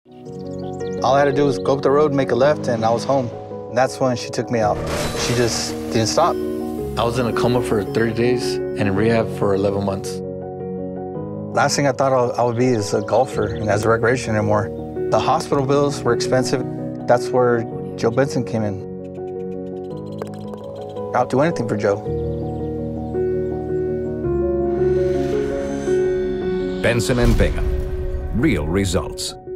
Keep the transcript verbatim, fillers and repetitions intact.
All I had to do was go up the road, make a left, and I was home. And that's when she took me out. She just didn't stop. I was in a coma for thirty days and in rehab for eleven months. Last thing I thought I would be is a golfer and as a recreation anymore. The hospital bills were expensive. That's where Joe Benson came in. I'll do anything for Joe. Benson and Bingham. Real results.